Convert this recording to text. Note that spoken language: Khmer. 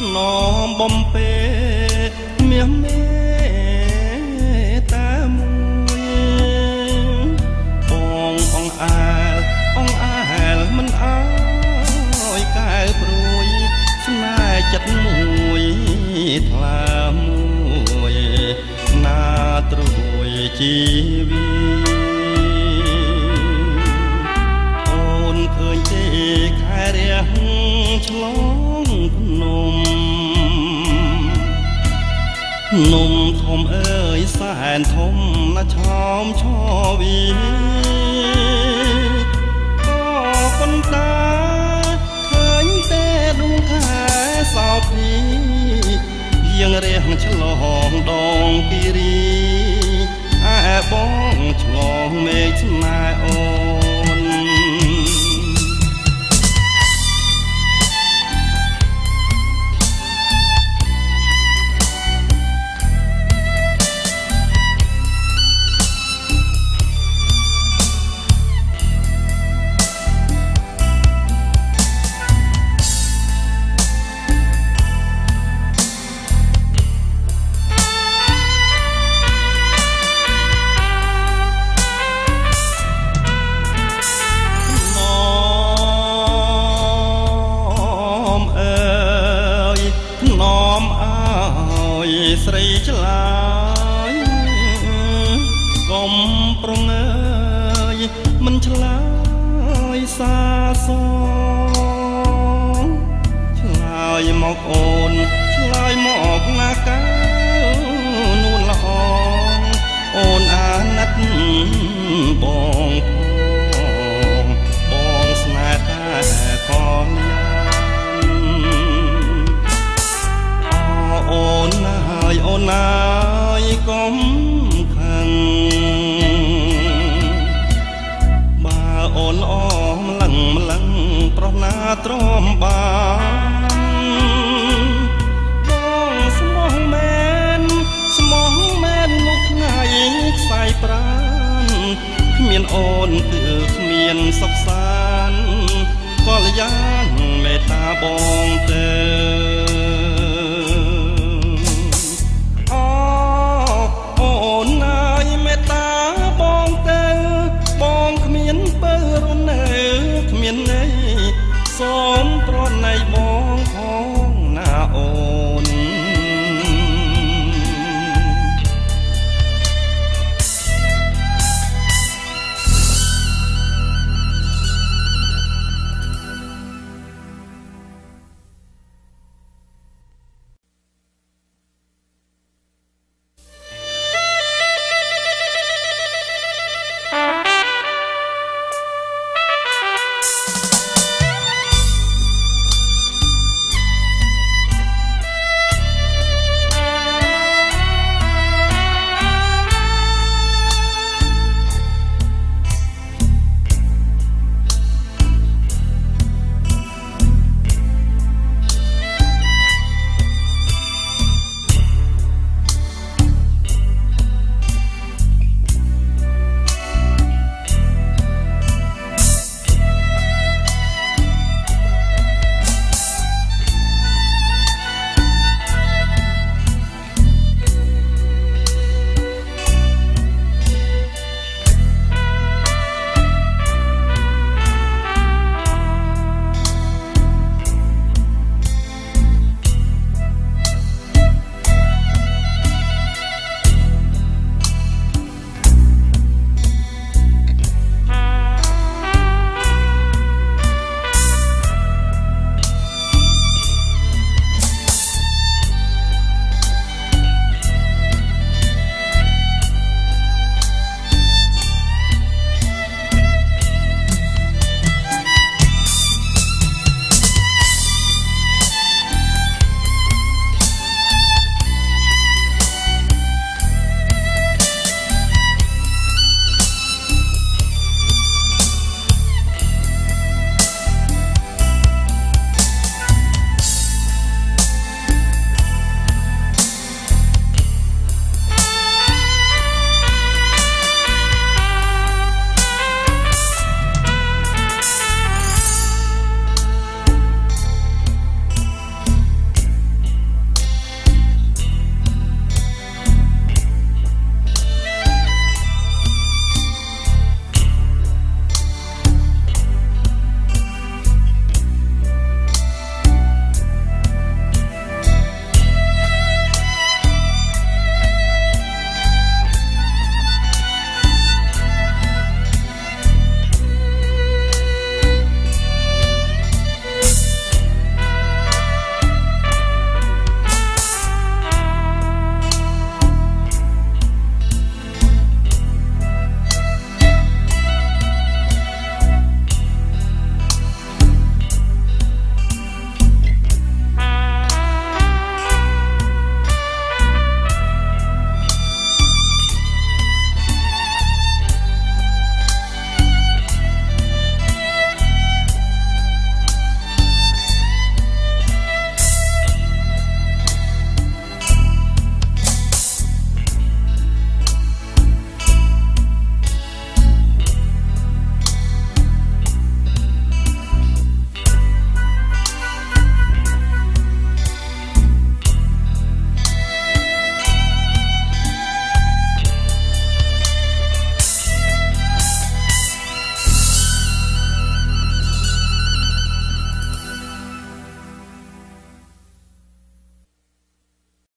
ណោមបំពេមាសមេតាមួយបងអង្អែលមិនអើយកែព្រួយស្នេហ៍ចិត្តមួយថ្លាមួយណាត្រួយជីវីអូនឃើញទេខែរះឆ្លងភ្នំធំអើយសែនធំណាឆោមឆោវីក៏ប៉ុន្តែឃើញតែដួងខែសោភីយើងរះឆ្លងដងគិរីឯបងឆ្លងមេឃស្នេហ៍អូនស្រីឆ្លាយកុំប្រងើយមិនឆ្លើយសាសងឆ្លើយមកអូនឆ្លើយមកណាកៅនួនល្អអូនអាណិតបងបងស្នេហ៍តែកូនអូនណាយកុំខឹងបើអូនអម្លឹងប្រុសណាទ្រាំបានបងស្មោះមែននោះថ្ងៃខ្សែប្រានគ្មានអូនគឺគ្មានសុខសាន្តកល្យានមេត្តាបងទេ